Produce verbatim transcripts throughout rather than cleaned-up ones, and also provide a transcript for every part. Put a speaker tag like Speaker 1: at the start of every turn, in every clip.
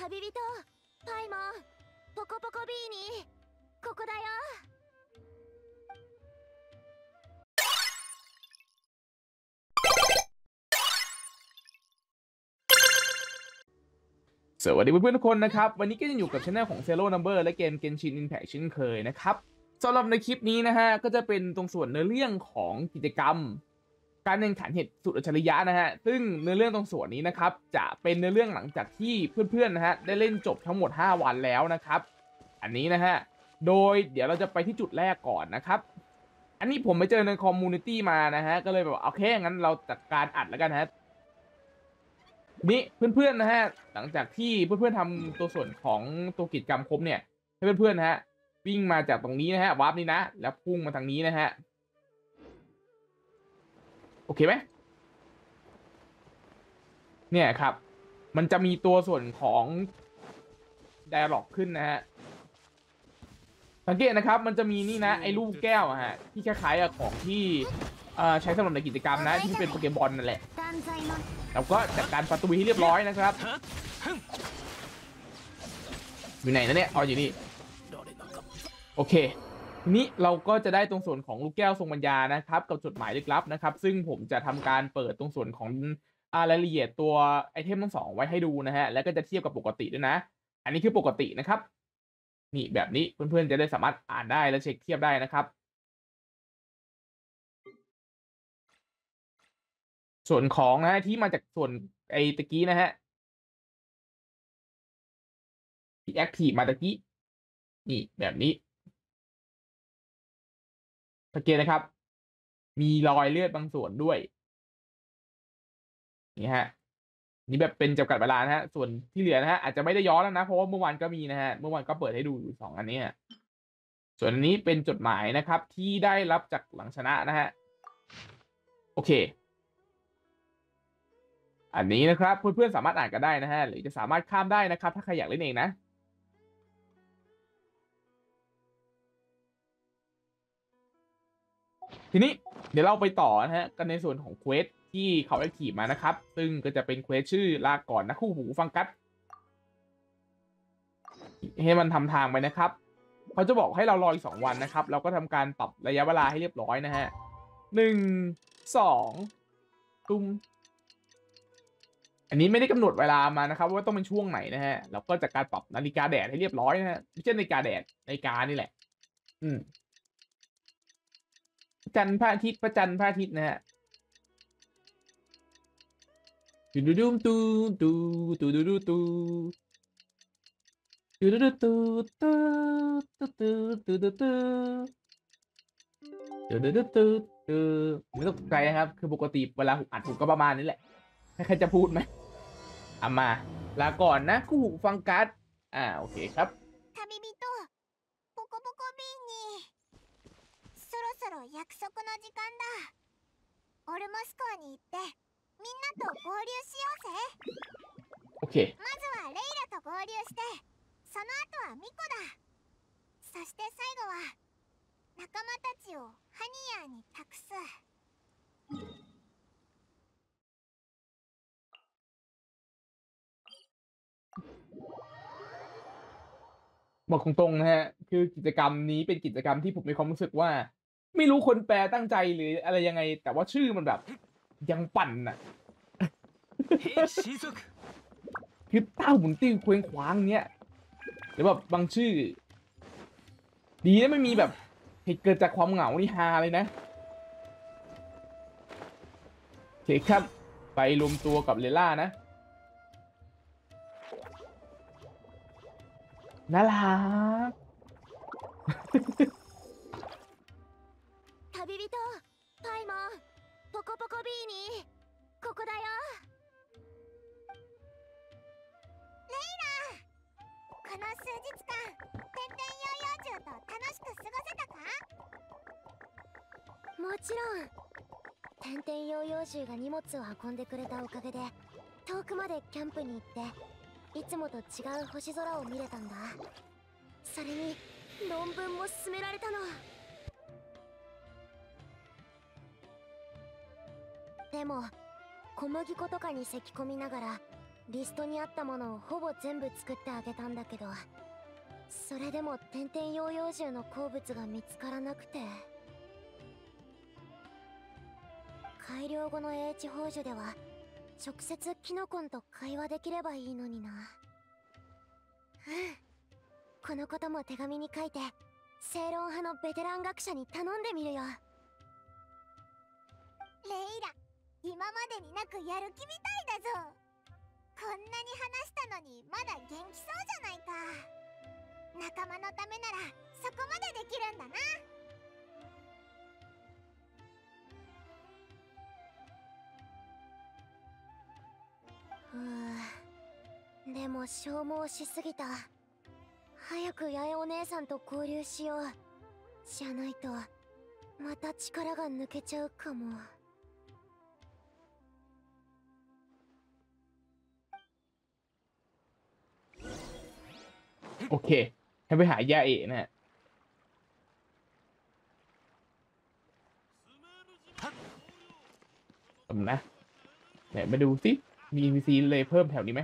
Speaker 1: 旅人パイモンポコポコビーニここだよ
Speaker 2: สวัสดีเพื่อนๆทุกคนนะครับวันนี้ก็ยังอยู่กับช anel ของ Zero Number และเกม Genshin Impact เช่นเคยนะครับสำหรับในคลิปนี้นะฮะก็จะเป็นตรงส่วนเนื้อเรื่องของกิจกรรมการแข่งขันเหตุสุดอัจฉริยะนะฮะซึ่งเนื้อเรื่องตรงส่วนนี้นะครับจะเป็นเนื้อเรื่องหลังจากที่เพื่อนๆนะฮะได้เล่นจบทั้งหมดห้าวันแล้วนะครับอันนี้นะฮะโดยเดี๋ยวเราจะไปที่จุดแรกก่อนนะครับอันนี้ผมไปเจอในคอมมูนิตี้มานะฮะก็เลยแบบโอเคงั้นเราจัดการอัดแล้วกันฮะนี่เพื่อนๆนะฮะหลังจากที่เพื่อนๆทำตัวส่วนของตัวกิจกรรมครบเนี่ยให้เพื่อนๆนะฮะวิ่งมาจากตรงนี้นะฮะวาร์ปนี้นะแล้วพุ่งมาทางนี้นะฮะโอเคไหมเนี่ยครับมันจะมีตัวส่วนของ dialog ขึ้นนะฮะสังเกตนะครับมันจะมีนี่นะไอ้ลูกแก้วอะฮะที่คล้ายๆของที่ใช้สำหรับในกิจกรรมนะที่เป็นโปเกมอนนั่นแหละแล้วก็จัดการประตูให้เรียบร้อยนะครับอยู่ไหนนะเนี่ยอ๋ออยู่นี่โอเคทีนี้เราก็จะได้ตรงส่วนของลูกแก้วทรงปัญญานะครับกับจดหมายลึกลับนะครับซึ่งผมจะทำการเปิดตรงส่วนของรายละเอียดตัวไอเทมทั้งสองไว้ให้ดูนะฮะแล้วก็จะเทียบกับปกติด้วยนะอันนี้คือปกตินะครับนี่แบบนี้เพื่อนๆจะได้สามารถอ่านได้และเช็คเทียบได้นะครับส่วนของนะฮะที่มาจากส่วนไอตะกี้นะฮะที่แอคทีฟมาตะกี้นี่แบบนี้สังเกตนะครับมีรอยเลือดบางส่วนด้วยนี่ฮะนี่แบบเป็นจำกัดเวลานะฮะส่วนที่เหลือนะฮะอาจจะไม่ได้ย้อนแล้วนะเพราะว่าเมื่อวานก็มีนะฮะเมื่อวานก็เปิดให้ดูอยู่สองอันนี้ส่วนอันนี้เป็นจดหมายนะครับที่ได้รับจากหลังชนะนะฮะโอเคอันนี้นะครับเพื่อนๆสามารถอ่านกันได้นะฮะหรือจะสามารถข้ามได้นะครับถ้าใครอยากเล่นเองนะทีนี้เดี๋ยวเราไปต่อนะฮะกันในส่วนของเควสที่เขาแอคทีฟมานะครับซึ่งก็จะเป็นเควสชื่อลาก่อนนะคู่หูฟังกัสให้มันทำทางไปนะครับเขาจะบอกให้เรารออีกสองวันนะครับเราก็ทำการปรับระยะเวลาให้เรียบร้อยนะฮะหนึ่งสองตุ้มอันนี้ไม่ได้กำหนดเวลามานะครับว่าต้องเป็นช่วงไหนนะฮะเราก็จากการปรับนาฬิกาแดดให้เรียบร้อยนะฮะไม่ใช่นาฬิกาแดดนาฬิกานี่แหละอืมจันทร์พระอาทิตย์พระจันทร์พระอาทิตย์นะฮะตูดูดูตูตูตูดูดูตูตูดูดูตูตูตูตูตูตูตูตูตูตูตูตูไม่ต้องไกลนะครับคือปกติเวลาอัดผมก็ประมาณนี้แหละใครจะพูดไหมเอามาลาก่อนนะคู่หูฟังกัสอ่าโอเคครับ
Speaker 1: 旅人ポコポコビーニそろそろ約束の時間だオルモス港に行ってみんなと合流しようぜ
Speaker 2: โอเค
Speaker 1: まずはレイラと合流してその後はミコだそして最後は仲間たちをハニヤーに託す
Speaker 2: บอกตรงๆนะฮะคือกิจกรรมนี้เป็นกิจกรรมที่ผมมีความรู้สึกว่าไม่รู้คนแปลตั้งใจหรืออะไรยังไงแต่ว่าชื่อมันแบบยังปั่นน่ะคือเต้าหมุนติ้วเคว้งคว้างเนี้ยหรือแบบบางชื่อดีนะไม่มีแบบเหตุเกิดจากความเหงานี่ฮาเลยนะโอเคครับไปรวมตัวกับเลล่านะน่ารัก
Speaker 1: 旅人パイモンポコポコビーニここだよレイラこの数日間天天ヨーヨー獣と楽しく過ごせたかもちろん天天ヨーヨー獣が荷物を運んでくれたおかげで遠くまでキャンプに行っていつもと違う星空を見れたんだそれに論文も進められたのでも小麦粉とかにせき込みながらリストにあったものをほぼ全部作ってあげたんだけど、それでも天天ヨーヨー獣の好物が見つからなくて、改良後の英知宝珠では直接キノコンと会話できればいいのにな。うん、このことも手紙に書いて正論派のベテラン学者に頼んでみるよ。
Speaker 3: レイラ、今までになくやる気みたいだぞ。こんなに話したのにまだ元気そうじゃないか。仲間のためならそこまでできるんだな。
Speaker 1: うーん、でも消耗しすぎた。早く八重お姉さんと交流しよう。じゃないとまた力が抜けちゃうかも。
Speaker 2: โอเคให้ไปหายาเอะนะฮะผมนะไหนมาดูสิมี เอ็น พี ซี เลยเพิ่มแถวนี้ไหม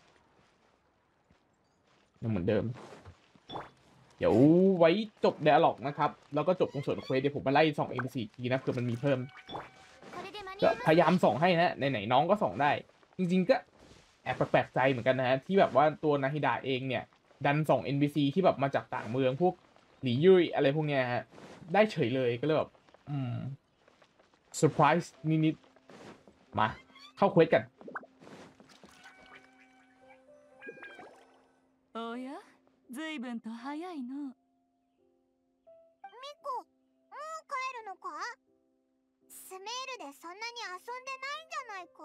Speaker 2: ยังเหมือนเดิมเดี๋ยวไว้จบ Dialog นะครับแล้วก็จบตรงส่วนเควสเดี๋ยวผมมาไล่ส่อง เอ็น พี ซี ทีนะเผื่อมันมีเพิ่มก็พยายามส่องให้นะไหนๆน้องก็ส่องได้จริงๆก็แอบแปลกใจเหมือนกันนะฮะที่แบบว่าตัวนาฮิดะเองเนี่ยดันส่ง เอ็น พี ซี ที่แบบมาจากต่างเมืองพวกหลี่ยุ่ยอะไรพวกเนี้ยฮะได้เฉยเลยก็เลยแบบอืมเซอร์ไพรส์นิดๆมาเข้าเควสกัน
Speaker 4: おや、ずいぶんと早いの。
Speaker 3: ミコ、もう帰るのか？スメールでそんなに遊んでないんじゃないか？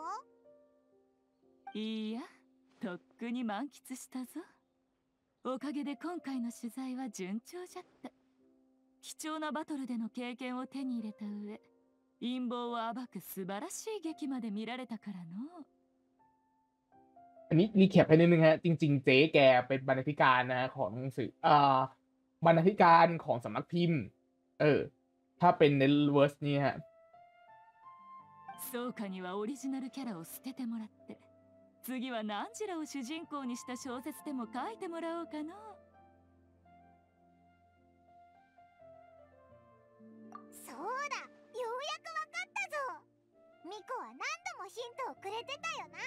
Speaker 4: いいや、とっくに満喫したぞ。おかげで今回の取材は順調じゃった。貴重なバトルでの経験を手に入れた上、陰謀を暴く素晴らしい劇まで見られたからの。
Speaker 2: อันนี้รีแคปให้นิดนึงฮะจริงๆเจ๊แกเป็นบรรณาธิการนะฮะของหนังสืออ่าบรรณาธิการของสำนักพิมพ์เออถ้าเป็นในเวอร์สนี้ฮะ
Speaker 4: そうかにはオリジナルキャラを捨ててもらって次はナンジラを主人公にした小説でも書いてもらおうかの。
Speaker 3: そうだ、ようやくわかったぞ。ミコは何度もヒントをくれてたよな。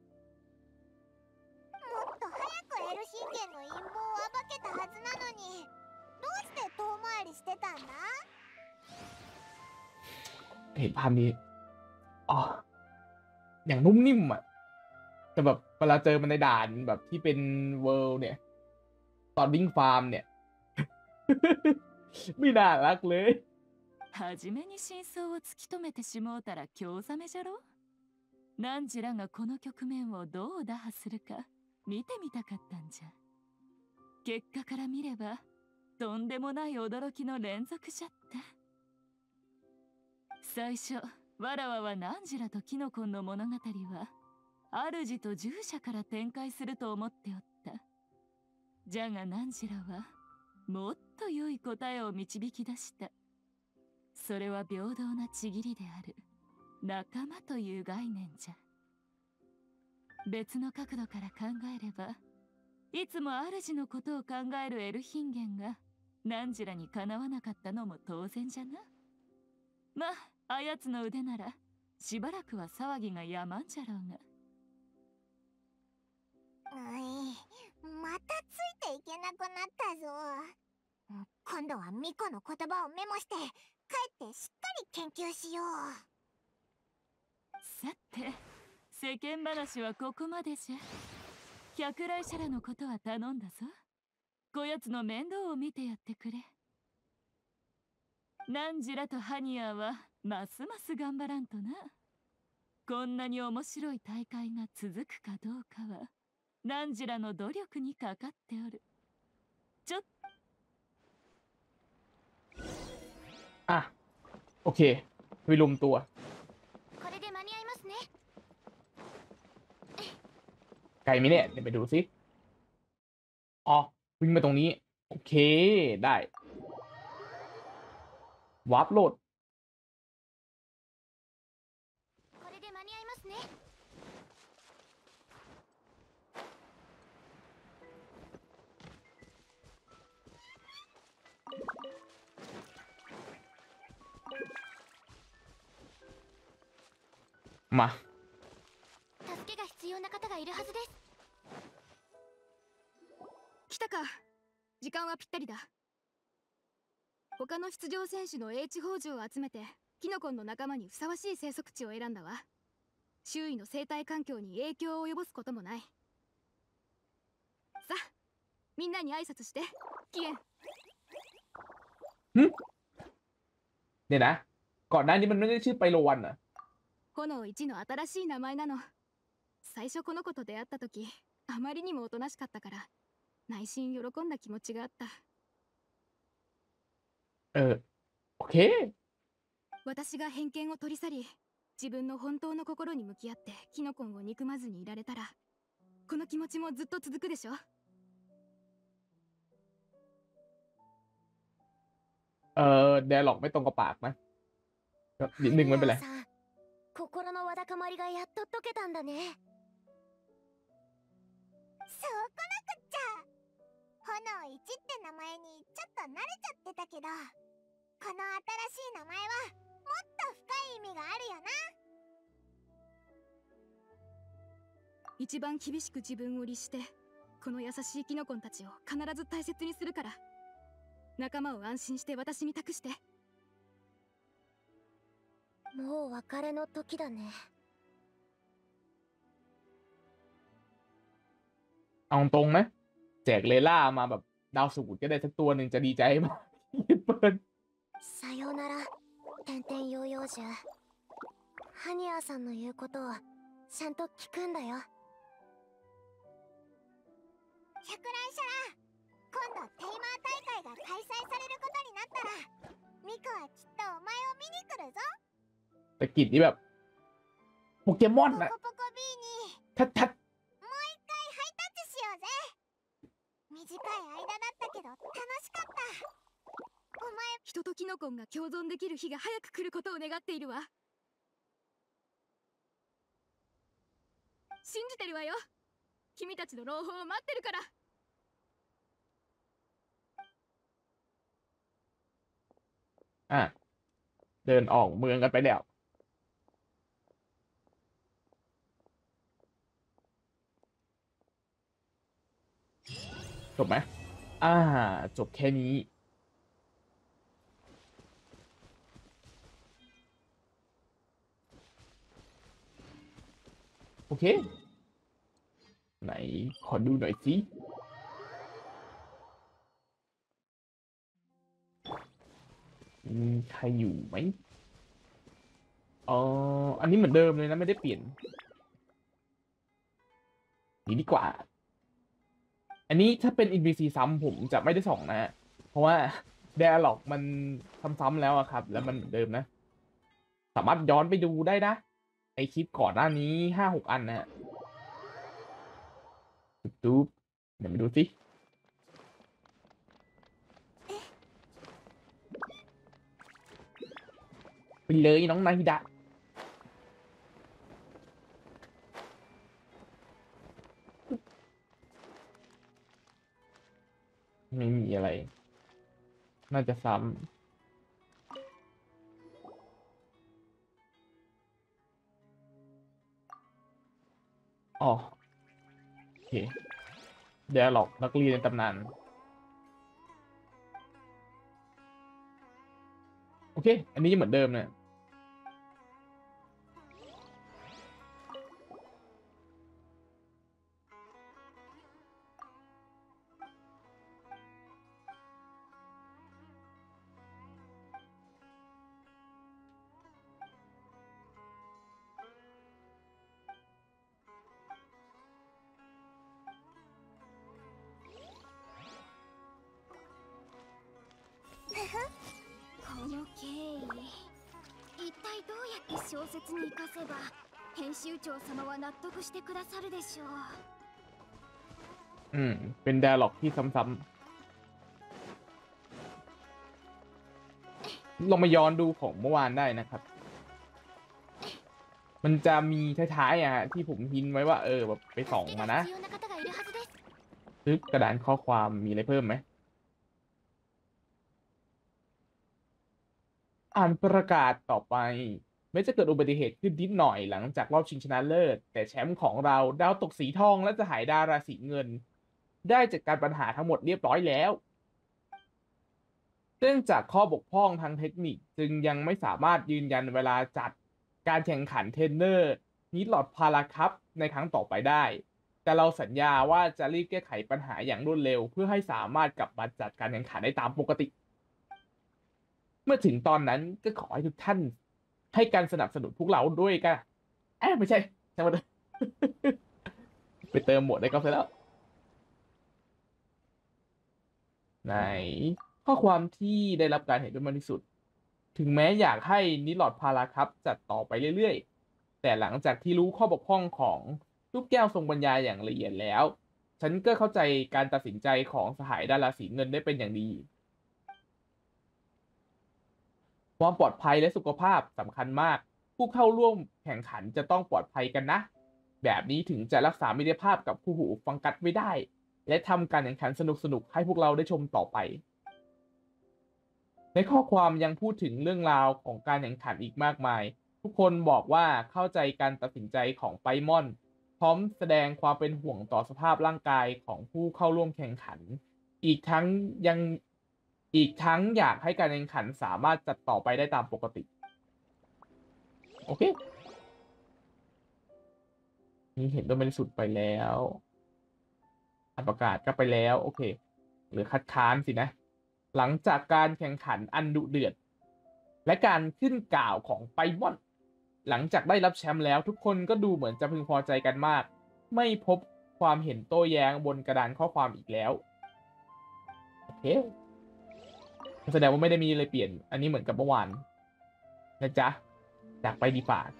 Speaker 3: もっと早くエル信玄の陰謀を暴けたはずなのに、どうして遠回りしてたんだ？
Speaker 2: เห็นภาพนี้อ๋ออย่างนุ่มนิ่มอ่ะแต่แบบเวลาเจอมันในด่านแบบที่เป็นเวิลด์เนี่ยตอนวิ่งฟาร์มเนี่ย ไม่น่ารักเลย
Speaker 4: 初めに真相を突き止めてしもうたら興ざめじゃろ。ナンジラがこの局面をどう打破するか見てみたかったんじゃ。結果から見ればとんでもない驚きの連続じゃった。最初わらわはナンジラとキノコンの物語は主と従者から展開すると思っておった。じゃがナンジラはもっと良い答えを導き出した。それは平等なちぎりである仲間という概念じゃ。別の角度から考えればいつも主のことを考えるエルヒンゲンがナンジラにかなわなかったのも当然じゃな。まああやつの腕ならしばらくは騒ぎがやまんじゃろうが。
Speaker 3: うい、またついていけなくなったぞ。今度はミコの言葉をメモして帰ってしっかり研究しよう。
Speaker 4: さて世間話はここまでじゃ。百来者らのことは頼んだぞ。こやつの面倒を見てやってくれ。ナンジラとハニアはますます頑張らんとな。こんなに面白い大会が続くかどうかはナンジラの努力にかかっておる。ちょっ
Speaker 2: อ่ะโอเคไปรวมตัว
Speaker 1: これで間に合いますね。
Speaker 2: ไกลไหมเนี่ยเดี๋ยวไปดูสิอ๋อวิ่งมาตรงนี้โอเคได้วาร์ปโหลด
Speaker 1: これで間に合いますね。
Speaker 2: มา
Speaker 3: 助けが必要な方がいるはずです。
Speaker 5: 来たか。時間はぴったりだ。他の出場選手の英知宝珠を集めてキノコンの仲間にふさわしい生息地を選んだわ。周囲の生態環境に影響を及ぼすこともない。さあ、みんなに挨拶して。キエン。
Speaker 2: เนี่ยนะก่อนหน้านี้มันไม่ได้ชื่อไปโรวันอ่ะ
Speaker 5: 炎一の新しい名前なの。最初この子と出会った時、あまりにもおとなしかったから内心喜んだ気持ちがあった。
Speaker 2: เออโอเค
Speaker 5: 私が偏見を取り去り、自分の本当の心に向き合ってキノコンを憎まずにいられたら、この気持ちもずっと続くでしょ。
Speaker 2: เออเดล็อกไม่ตรงกับปากนะก็นิดนึงไม่เป็นไร
Speaker 1: さん、心のわだかまりがやっと解けたんだね。
Speaker 3: そうこなくっちゃ。炎一って名前にちょっと慣れちゃってたけど、この新しい名前はもっと深い意味があるよな。
Speaker 5: 一番厳しく自分を律して、この優しいキノコンたちを必ず大切にするから。仲間を安心して私に託して。
Speaker 1: もう別れの時だね。
Speaker 2: เอาตรงนะแจกเลล่ามาแบบดาวสูงก็ได้สักตัวหนึ่งจะดีใจมาก เปิด
Speaker 1: さようなら、天天ヨーヨージュ。ハニアさんの言うことをちゃんと聞くんだよ。
Speaker 3: 百来社ら、今度テイマー大会が開催されることになったら、ミコはきっとお前を見に来るぞ。
Speaker 2: แต่กิจนี่แบบโปเกมอน
Speaker 3: ポ
Speaker 2: นะ
Speaker 3: コポコ B に
Speaker 2: ทัดทัด
Speaker 3: もう一回ハイタッチしようぜ。短い間だったけど楽しかった。お前
Speaker 5: 人とキノコンが共存できる日が早く来ることを願っているわ。信じてるわよ。君たちの朗報を待ってるから。
Speaker 2: อ่ะเดินออกเมืองกันไปแล้วจบไหมอ่าจบแค่นี้โอเคไหนขอดูหน่อยสิมีใครอยู่ไหมอ๋ออันนี้เหมือนเดิมเลยนะไม่ได้เปลี่ยนนี่ดีกว่าอันนี้ถ้าเป็น เอ็น พี ซี ซ้ำผมจะไม่ได้ส่องนะฮะเพราะว่า Dialog มันซ้ำๆแล้วอะครับแล้วมันเหมือนเดิมนะสามารถย้อนไปดูได้นะไอคลิปก่อนหน้านี้ห้าหกอันนะฮะดูเดี๋ยวมาดูสิไปเลยน้องนาฮิดะไม่มีอะไร น่าจะซ้ำอ๋อโอเคเดี๋ยวหลอกนักเรียนในตำนานโอเค อันนี้เหมือนเดิมเนี่ย
Speaker 3: この経緯、一体どうやって小説に生かせば編集長様は納得してくださるでしょう。
Speaker 2: อืม เป็น dialog ที่ซ้ำๆลองมาย้อนดูของเมื่อวานได้นะครับ มันจะมีท้ายๆอ่ะที่ผมพินไว้ว่าเออแบบไปส่องมานะซึกกระดานข้อความมีอะไรเพิ่มไหมอ่านประกาศต่อไปแม้จะเกิดอุบัติเหตุขึ้นนิดหน่อยหลังจากรอบชิงชนะเลิศแต่แชมป์ของเราดาวตกสีทองและสหายดาราสีเงินได้จัดการปัญหาทั้งหมดเรียบร้อยแล้วเนื่องจากข้อบกพร่องทางเทคนิคจึงยังไม่สามารถยืนยันเวลาจัดการแข่งขันเทรนเนอร์นิดหลอดพาราคัพในครั้งต่อไปได้แต่เราสัญญาว่าจะรีบแก้ไขปัญหาอย่างรวดเร็วเพื่อให้สามารถกลับมาจัดการแข่งขันได้ตามปกติเมื่อถึงตอนนั้นก็ขอให้ทุกท่านให้การสนับสนุนพวกเราด้วยกันเอ้ไม่ใช่ใช่ไหม ไปเติมหมดได้ก็เสร็จแล้วไหนข้อความที่ได้รับการเห็นด้วยมากที่สุดถึงแม้อยากให้นิลอดพาราคัพจัดต่อไปเรื่อยๆแต่หลังจากที่รู้ข้อบกพร่องของลูกแก้วทรงบรรยายอย่างละเอียดแล้วฉันก็เข้าใจการตัดสินใจของสหายดาราสีเงินได้เป็นอย่างดีความปลอดภัยและสุขภาพสำคัญมากผู้เข้าร่วมแข่งขันจะต้องปลอดภัยกันนะแบบนี้ถึงจะรักษามิตรภาพกับผู้หูฟังกัดไว้ได้และทำการแข่งขันสนุกๆให้พวกเราได้ชมต่อไปในข้อความยังพูดถึงเรื่องราวของการแข่งขันอีกมากมายทุกคนบอกว่าเข้าใจการตัดสินใจของไปมอนพร้อมแสดงความเป็นห่วงต่อสภาพร่างกายของผู้เข้าร่วมแข่งขันอีกทั้งยังอีกทั้งอยากให้การแข่งขันสามารถจัดต่อไปได้ตามปกติโอเคนี่เห็นด้วยบริสุทธิ์ไปแล้วอันประกาศก็ไปแล้วโอเคหรือคัดค้านสินะหลังจากการแข่งขันอันดุเดือดและการขึ้นกล่าวของไปมอนหลังจากได้รับแชมป์แล้วทุกคนก็ดูเหมือนจะพึงพอใจกันมากไม่พบความเห็นโต้แย้งบนกระดานข้อความอีกแล้วโอเคแสดงว่าไม่ได้มีอะไรเปลี่ยนอันนี้เหมือนกับเมื่อวานนะจ๊ะจากไปดีฝ่า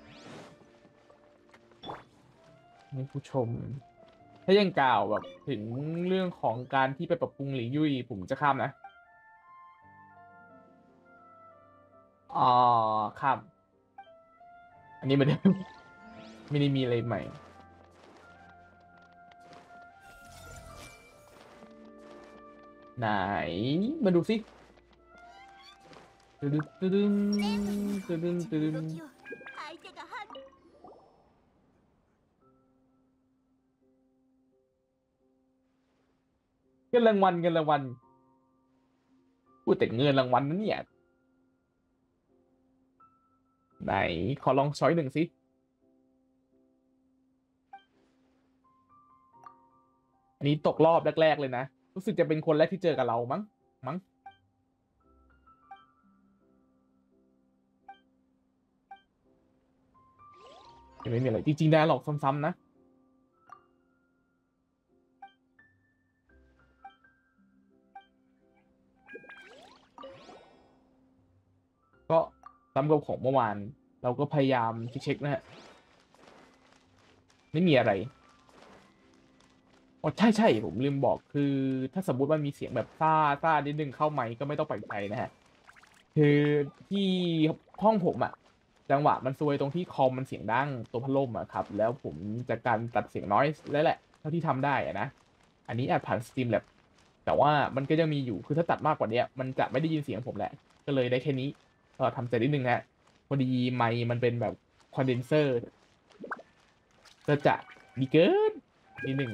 Speaker 2: นี่ผู้ชมถ้ายังกล่าวแบบถึงเรื่องของการที่ไปปรับปรุงหลิงยุยผมจะข้ามนะอ๋อข้ามอันนี้เหมือนเดิม ไม่ได้มีอะไรใหม่ไหนมาดูสิตึดึงตึดึงตึดึงตึดึงเงินรางวัลเงินรางวัลพูดแต่เงินรางวัลนั้นเนี่ยไหนขอลองช้อยหนึ่งสิอันนี้ตกรอบแรกๆเลยนะรู้สึกจะเป็นคนแรกที่เจอกับเรามั้งมั้งไม่มีอะไรจริงๆได้หรอกซ้ำๆนะก็ซ้ำกับของเมื่อวานเราก็พยายามเช็คๆนะฮะไม่มีอะไรอ๋อใช่ใช่ผมลืมบอกคือถ้าสมมุติมันมีเสียงแบบซ่าซ่านิดนึงเข้าไมค์ก็ไม่ต้องแปลกใจนะฮะคือที่ห้องผมอะจังหวะมันซวยตรงที่คอมมันเสียงดังตัวพัดลมอะครับแล้วผมจากการตัดเสียงน้อยแล้วแหละเท่าที่ทำได้อะนะอันนี้อาจผ่าน Streamlab แต่ว่ามันก็ยังมีอยู่คือถ้าตัดมากกว่านี้มันจะไม่ได้ยินเสียงผมแหละก็เลยได้แค่นี้ก็ทำใจนิดนึงฮะพอดีไมค์มันเป็นแบบคอนเดนเซอร์ก็จะดีเกินนิดนึง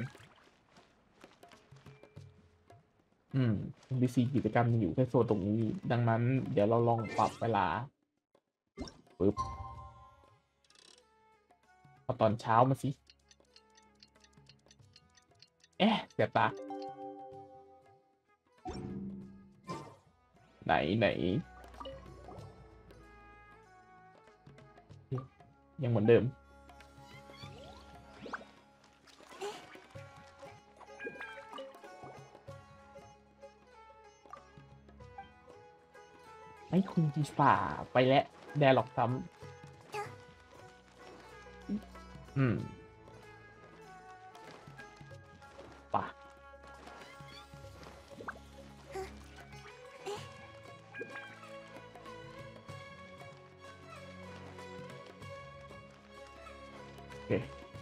Speaker 2: อืม บี ซี กิจกรรมอยู่แค่โซนตรงนี้ดังนั้นเดี๋ยวเราลองปรับเวลาปึ๊บพอตอนเช้ามาสิเอ๊ะเสียบตาไหนไหนยังเหมือนเดิมไอ้คุณจีฝ่าไปแล้วแดร์ล็อกซ้ำอืมป่ะโอเค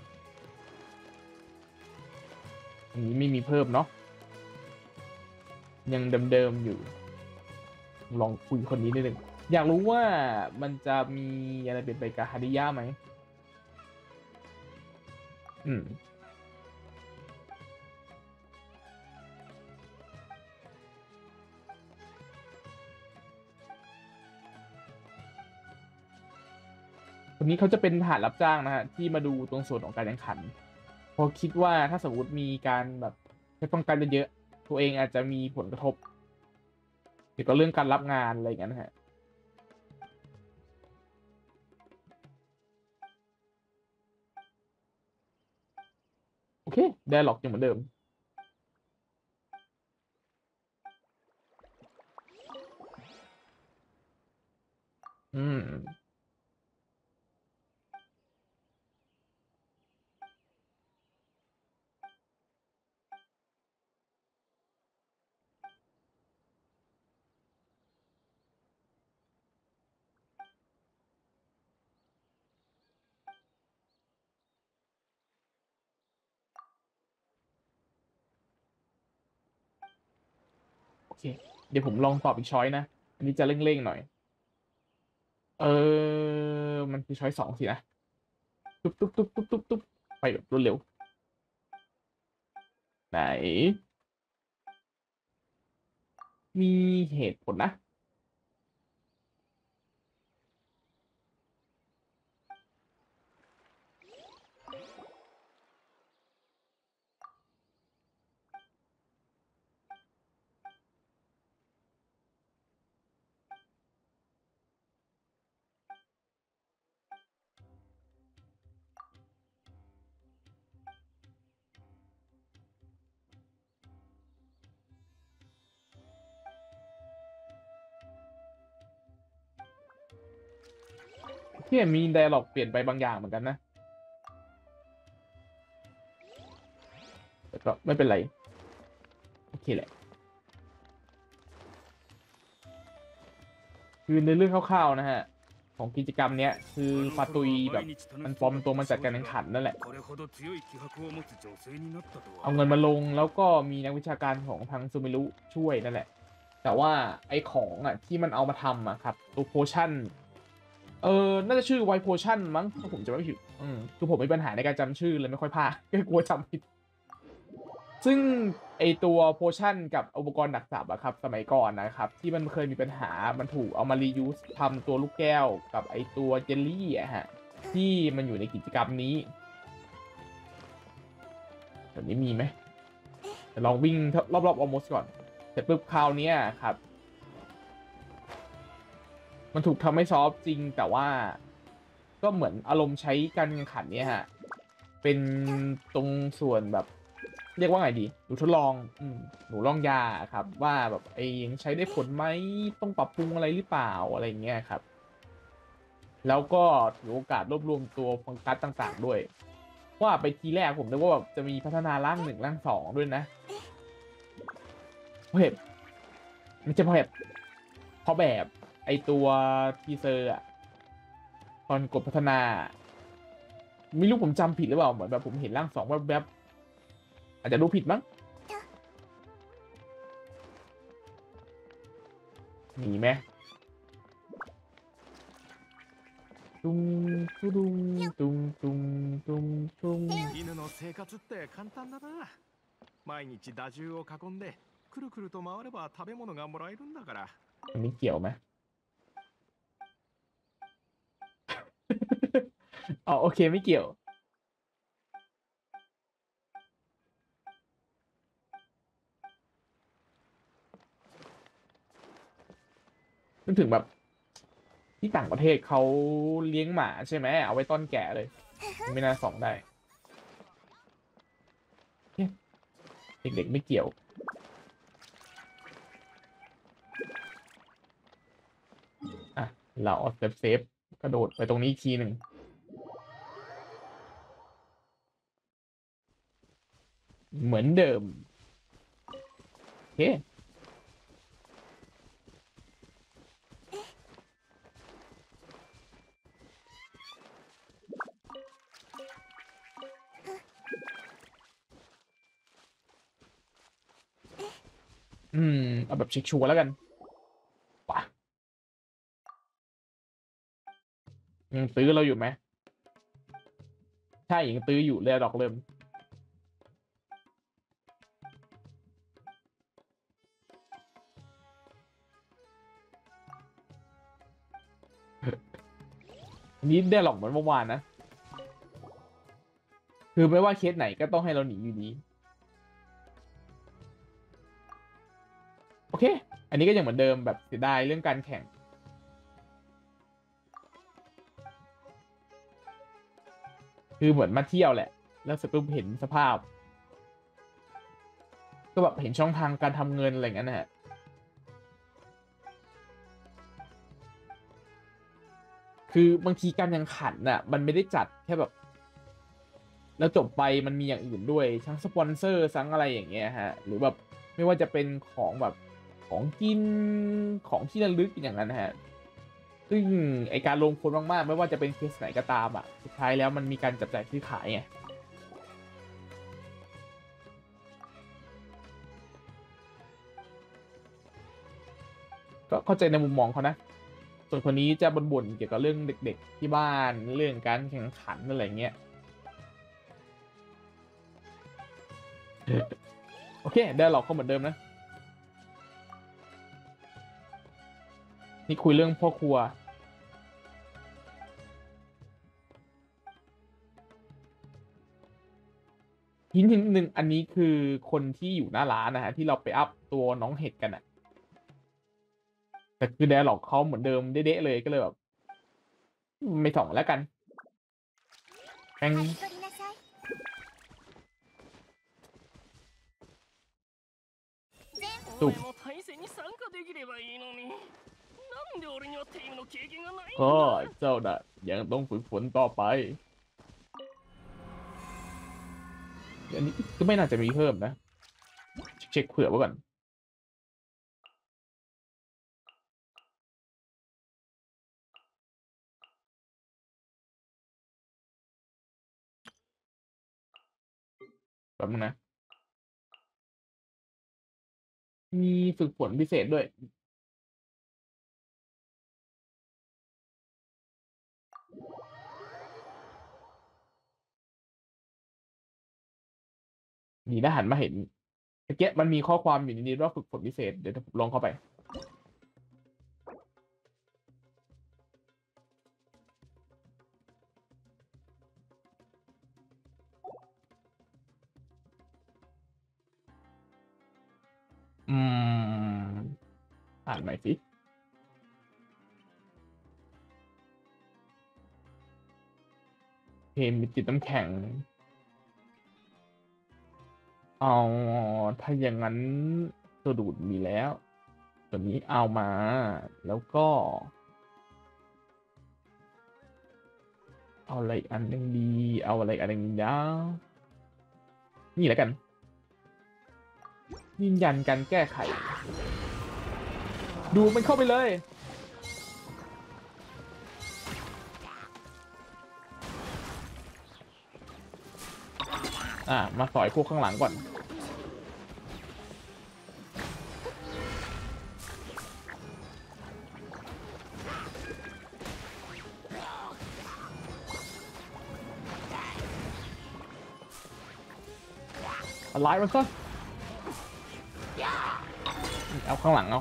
Speaker 2: อันนี้ไม่มีเพิ่มเนาะยังเดิมๆอยู่ลองคุยคนนี้นิดนึงอยากรู้ว่ามันจะมีอะไรเปลี่ยนไปกับฮาดิยะไหมอืมคนนี้เขาจะเป็นทหารรับจ้างนะฮะที่มาดูตรงส่วนของการแข่งขันเพอคิดว่าถ้าสมมติมีการแบบใช้ป้องกันเยอะๆตัวเองอาจจะมีผลกระทบเกี่ยวกับเรื่องการรับงานอะไรอย่างเงี้ยนะฮะโอเคได้หรอกยังเหมือนเดิมอืมโอเคเดี๋ยวผมลองตอบอีกช้อยนะอันนี้จะเร่งๆหน่อยเออมันคือช้อยสองสินะตุ๊บตุ๊บตุ๊บตุ๊บตุ๊บตุ๊บไปแบบรวดเร็วไหนมีเหตุผลนะ ที่มีไดอะล็อกเปลี่ยนไปบางอย่างเหมือนกันนะแต่ก็ไม่เป็นไรโอเคแหละคือในเรื่องคร่าวๆนะฮะของกิจกรรมเนี้ยคือฟาตุยแบบมันปลอมตัวมาจัดการแข่งขันนั่นแหละเอาเงินมาลงแล้วก็มีนักวิชาการของทางซูมิรุช่วยนั่นแหละแต่ว่าไอ้ของอ่ะที่มันเอามาทำอ่ะครับตัวโพชั่นเออน่าจะชื่อไวโพชั่นมั้งถ้าผมจะไม่ผิดอืมคือผมมีปัญหาในการจำชื่อเลยไม่ค่อยพลาดก็กลัวจำผิด ซึ่งไอตัวโพชั่นกับอุปกรณ์ดักจับอะครับสมัยก่อนนะครับที่มันเคยมีปัญหามันถูกเอามารียูสทำตัวลูกแก้วกับไอตัวเจลลี่อะฮะที่มันอยู่ในกิจกรรมนี้แบบนี้มีไหมเดี๋ยวลองวิ่งรอบๆออมสก่อนเสร็จปุ๊บคราวนี้ครับมันถูกทำให้ซอฟต์จริงแต่ว่าก็เหมือนอารมณ์ใช้การแข่งขันเนี้ยฮะเป็นตรงส่วนแบบ เรียกว่าไงดีหนูทดลองอืมหนูลองยาครับว่าแบบไอ้ยังใช้ได้ผลไหมต้องปรับปรุงอะไรหรือเปล่าอะไรเงี้ยครับแล้วก็ถือโอกาสรวบรวมตัวฟังกัสต่างๆด้วยว่าไปทีแรกผมนึกว่าแบบจะมีพัฒนาร่างหนึ่งร่างสองด้วยนะเพราะเหตุไม่ใช่เพราะเหตุเพราะแบบไอตัวทีเซอร์อะตอนกดพัฒนาไม่รู้ผมจำผิดหรือเปล่าเหมือนแบบผมเห็นร่างสองแวบๆอาจจะดูผิดมั้งมีไหม ตุ้งตุ้งตุ้งตุ้งตุ้งตุ้ง
Speaker 6: 犬の生活って簡単だな。毎日打獣を囲んでくるくると回れば食べ物がもらえるんだから。
Speaker 2: อันนี้เกี่ยวไหม อ๋อโอเคไม่เกี่ยวนึกถึงแบบที่ต่างประเทศเขาเลี้ยงหมาใช่ไหมเอาไว้ต้อนแก่เลยไม่น่าส่องได้เด็กๆไม่เกี่ยวอ่ะเราเอาเซฟเซฟกระโดดไปตรงนี้อีกทีหนึ่งเหมือนเดิมโอเคอืมเอาแบบเช็คชัวร์แล้วกันป่ะยังตื้อเราอยู่ไหมใช่ยังตื้ออยู่เลยดอกเริ่มนี้ได้หรอกเหมือนเมื่อวานนะคือไม่ว่าเคสไหนก็ต้องให้เราหนีอยู่ดีโอเคอันนี้ก็ยังเหมือนเดิมแบบเสียดายเรื่องการแข่งคือเหมือนมาเที่ยวแหละแล้วเสร็จปุ๊บเห็นสภาพก็แบบเห็นช่องทางการทำเงินอะไรอย่างนั้นนะฮะคือบางทีการแข่งขันน่ะมันไม่ได้จัดแค่แบบแล้วจบไปมันมีอย่างอื่นด้วยทั้งสปอนเซอร์ทั้งอะไรอย่างเงี้ยฮะหรือแบบไม่ว่าจะเป็นของแบบของกินของที่ระลึกอย่างนั้นนะฮะซึ่งไอการลงทุนมากๆไม่ว่าจะเป็นเคสไหนก็ตามอ่ะสุดท้ายแล้วมันมีการจับจ่ายซื้อขายไงก็เข้าใจในมุมมองเขานะส่วนคนนี้จะบ่นๆเกี่ยวกับเรื่องเด็กๆที่บ้านเรื่องการแข่งขันอะไรเงี้ยโอเคได้หรอกเขาเหมือนเดิมนะนี่คุยเรื่องพ่อครัวหินหินหนึ่งอันนี้คือคนที่อยู่หน้าร้านนะฮะที่เราไปอัพตัวน้องเห็ดกันอะแต่คือแดร์หลอกเขาเหมือนเดิมเด๊ะๆเลยก็เลยแบบไม่ส่องแล้วกันแม่ง
Speaker 3: 刈り取りなさい
Speaker 2: ตุก
Speaker 7: 俺も対戦に参加できればいいのになんで俺にはテイムの経験がないん
Speaker 2: ก็
Speaker 7: だ
Speaker 2: เจ้าน่ะยังต้องฝึกฝนต่อไปอันนี้ก็ไม่น่าจะมีเพิ่มนะเช็คเผื่อไว้ก่อนแป๊บนึงนะมีฝึกฝนพิเศษด้วยดีนะหันมาเห็นเมื่อกี้มันมีข้อความอยู่นิดๆว่าฝึกฝนพิเศษเดี๋ยวผมลองเข้าไปอืมอ่านใหม่สิเพมมีจิตน้ำแข็งอ๋อถ้าอย่างนั้นตัวดูดมีแล้วตัวนี้เอามาแล้วก็เอาอะไรอันหนึ่งดีเอาอะไรอันหนึ่งดีนะนี่แล้วกันยืนยันการแก้ไขดูมันเข้าไปเลยอ่ะมาสอยพวกข้างหลังก่อนอะไรมันซะเอาข้างหลังเอา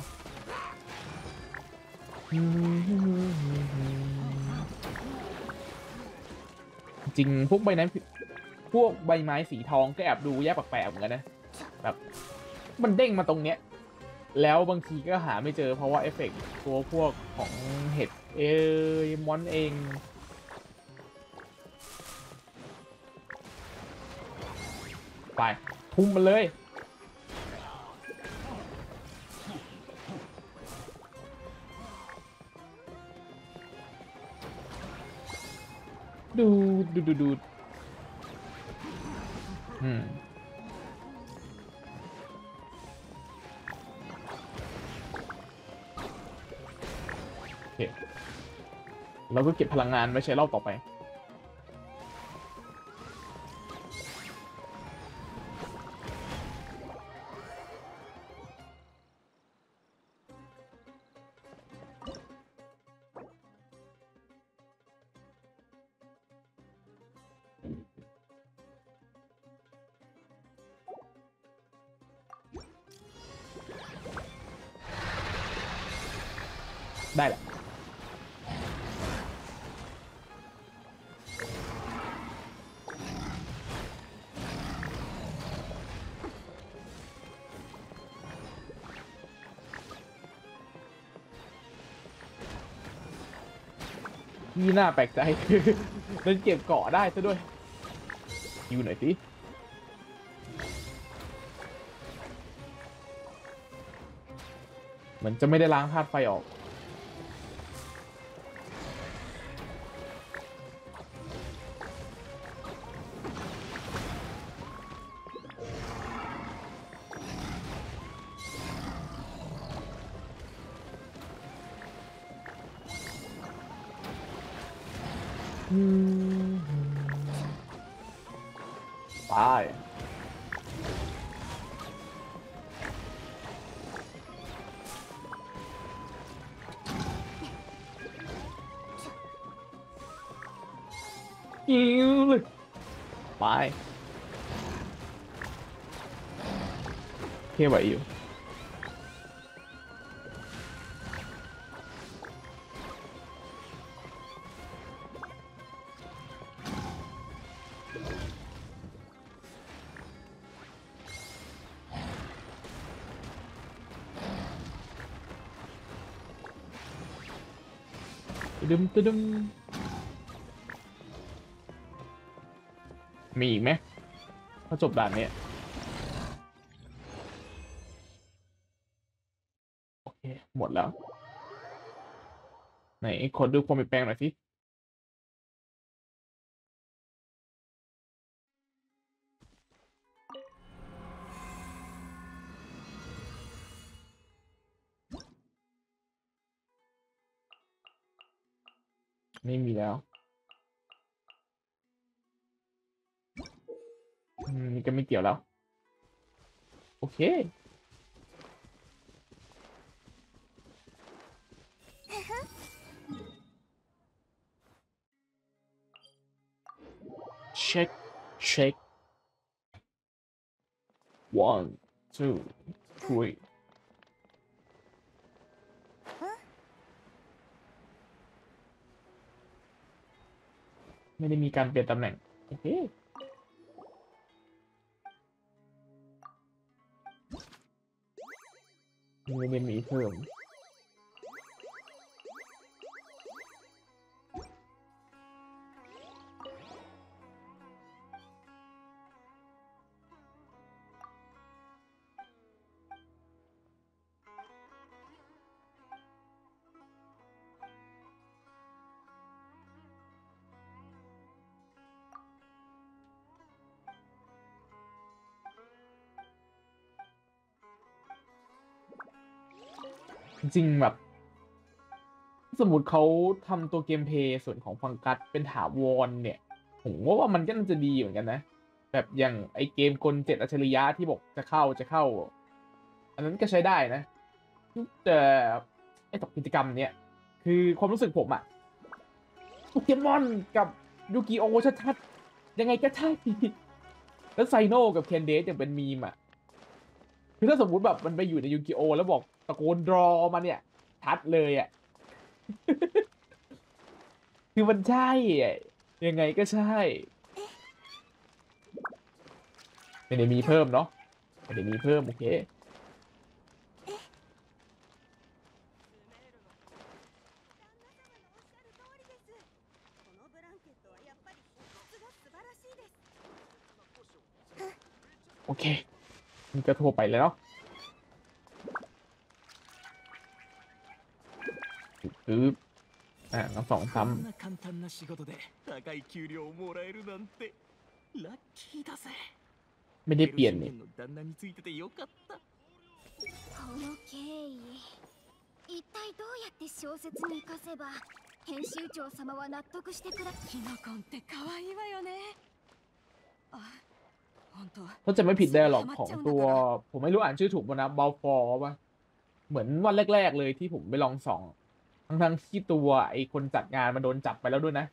Speaker 2: จริงพวกใบนั้นพวกใบไม้สีทองก็แอบดูแยกแปลกๆเหมือนกันนะแบบมันเด้งมาตรงเนี้ยแล้วบางทีก็หาไม่เจอเพราะว่าเอฟเฟกต์ตัวพวกของเห็ดเอมอนเองไปทุ่มมันเลยดูดูดูดูอืมโอเคเราก็เก็บพลังงานไว้ใช้รอบต่อไปได้แหละที่น่าแปลกใจคือมันเก็บเกาะได้ซะด้วยอยู่หน่อยสิเหมือนจะไม่ได้ล้างธาตุไฟออกไปอิวเลยไปเท่ไหวอยู่ตึมตึมมีอีกไหมพอจบด่านนี้โอเคหมดแล้วไหนขอดูความเปลี่ยนแปลงหน่อยสิไม่มีแล้วอืมนี่ก็ไม่เกี่ยวแล้วโอเคเช็คเช็ค one two three ไม่ได้มีการเปลี่ยนตำแหน่งโอเคไม่ได้มีเพิ่มจริงๆแบบสมมติเขาทำตัวเกมเพลย์ส่วนของฟังกัสเป็นถาวรเนี่ยผมว่ามันก็น่าจะดีเหมือนกันนะแบบอย่างไอเกมกลเจ็ดอัจฉริยะที่บอกจะเข้าจะเข้าอันนั้นก็ใช้ได้นะแต่ไอตกกิจกรรมเนี่ยคือความรู้สึกผมอะโปเกมอนกับยูกิโอชัดๆยังไงก็ใช่แล้วไซโน่กับเคนเดสยังเป็นมีมอะคือถ้าสมมุติแบบมันไปอยู่ในยูกิโอแล้วบอกตะโกนรอมาเนี่ยชัดเลยอะ คือมันใช่อะยังไงก็ใช่ไม่ได้มีเพิ่มเนาะไม่ได้มีเพิ่มโอเคโอเคนี่ก็โทรไปแล้วเนาะปึ๊บอ่ะทั้งสองซ้ำ
Speaker 6: 簡単な仕事で高い給料をもらえるなんてラッキーだぜ。
Speaker 2: ไม่ได้เปลี่ยนนี่
Speaker 6: の旦那についててよかった。
Speaker 3: この経緯一体どうやって小説に生かせば編集長様は納得してくれ。
Speaker 4: キノコンって可愛いわよねあ本当
Speaker 2: ถ้าจะไม่ผิดไดอะล็อกของตัวผมไม่รู้อ่านชื่อถูกป่ะนะบอลฟอร์ป่ะเหมือนวันแรกๆเลยที่ผมไปลองส่องทั้งๆที่ตัวไอ้คนจัดงานมันโดนจับไปแล้วด้วยนะ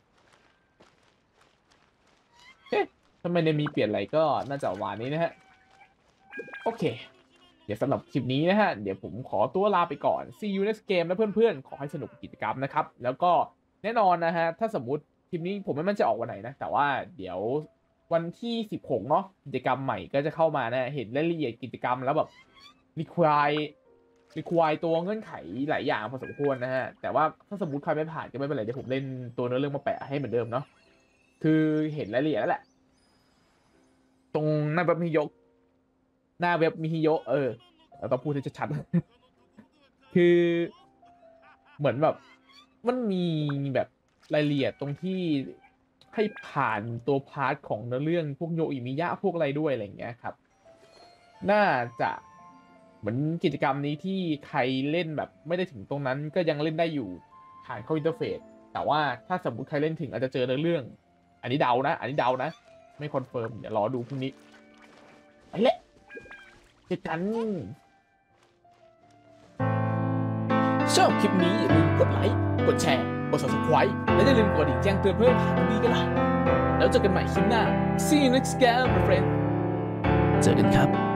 Speaker 2: เอ๊ะทำไมในมีเปลี่ยนอะไรก็น่าจะหวานนี้นะฮะโอเคดี๋ยวสำหรับคลิปนี้นะฮะเดี๋ยวผมขอตัวลาไปก่อน see you next game นะเพื่อนๆขอให้สนุกกับกิจกรรมนะครับแล้วก็แน่นอนนะฮะถ้าสมมุติคลิปนี้ผมไม่มั่นใจออกวันไหนนะแต่ว่าเดี๋ยววันที่สิบหกเนาะกิจกรรมใหม่ก็จะเข้ามานะเห็นรายละเอียดกิจกรรมแล้วแบบ require require ตัวเงื่อนไขหลายอย่างพอสมควรนะฮะแต่ว่าถ้าสมมติใครไม่ผ่านก็ไม่เป็นไรเดี๋ยวผมเล่นตัวเนื้อเรื่องมาแปะให้เหมือนเดิมเนาะคือเห็นรายละเอียดแล้วแหละตรงหน้าเว็บมิฮิโยะหน้าเว็บมิฮิโยะเออเราต้องพูดให้ชัดๆคือเหมือนแบบมันมีแบบรายละเอียดตรงที่ให้ผ่านตัวพาร์ทของเนื้อเรื่องพวกโยอิมิยะพวกอะไรด้วยอะไรอย่างเงี้ยครับน่าจะเหมือนกิจกรรมนี้ที่ใครเล่นแบบไม่ได้ถึงตรงนั้นก็ยังเล่นได้อยู่ผ่านเข้าอินเทอร์เฟซแต่ว่าถ้าสมมติใครเล่นถึงอาจจะเจอเนื้อเรื่องอันนี้เดานะอันนี้เดานะไม่คอนเฟิร์มเดี๋ยวรอดูพรุ่งนี้ไปแหละเจอกันชอบคลิปนี้อย่าลืมกดไลค์กดแชร์กด ซับสไครบ์ และอย่าลืมกดดิ่งแจ้งเตือนเพื่อผ่านดีกันล่ะแล้วเจอกันใหม่คลิปหน้า see you next game my friend เจอกันครับ